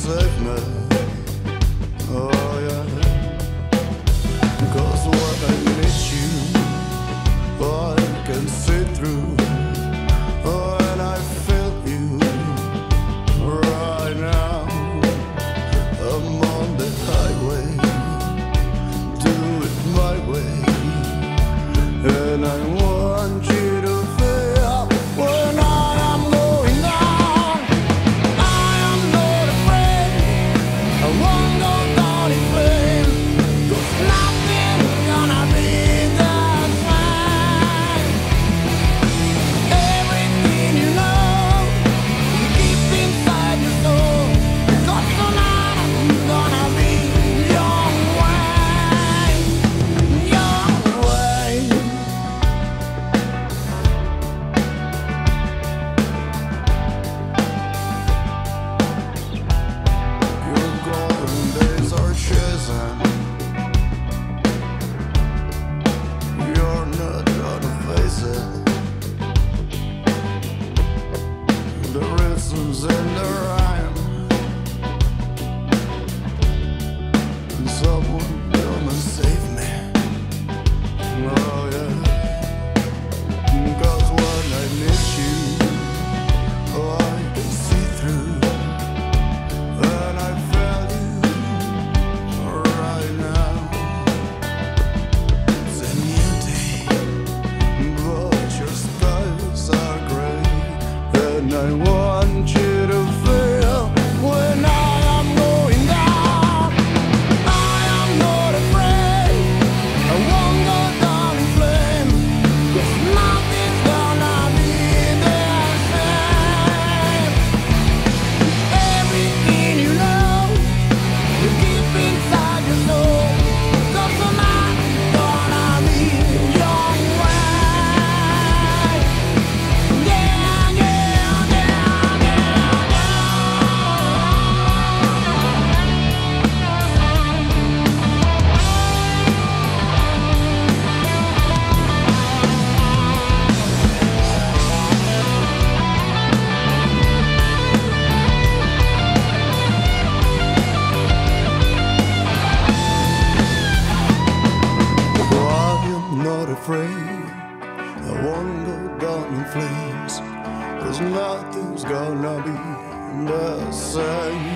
save me. Oh yeah. 'Cause when I meet you, I can see through. When I feel you right now, I'm on the highway, do it my way, and I want you to feel when I am going down. I am not afraid, I won't go down in flames, 'cause nothing's gonna be the same. Everything you know, you keep inside your soul, 'cause tonight I'm gonna be your way, your way. Your golden days are chasing. You're not gonna face it. The reasons in the rhyme, and someone come and save me. Oh yeah. 'Cause when I miss you, oh, I can see through. And I feel you right now. It's a new day, but your skies are gray, and I want you to feel when I am going down. I am not afraid, I won't go down in flames, 'cause nothing's gonna be the same. Everything you know, you keep inside your soul, 'cause tonight I'm gonna be your way. Yeah, yeah, yeah, yeah, I am not afraid, I won't go down in flames, 'cause nothing's gonna be the same.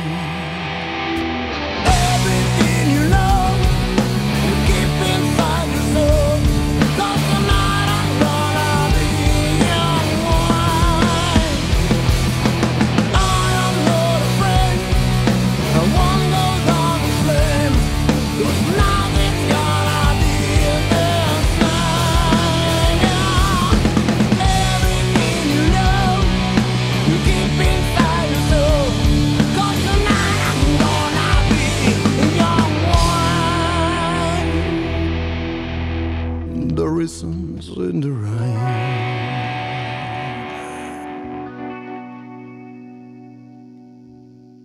Everything you know, you keep inside your soul, 'cause tonight I'm gonna be your way. I am not afraid, I won't go down in flames, 'cause nothing's gonna be the same. Everything you know, you keep inside your soul, 'cause tonight I'm gonna be your way. The reasons in the rain.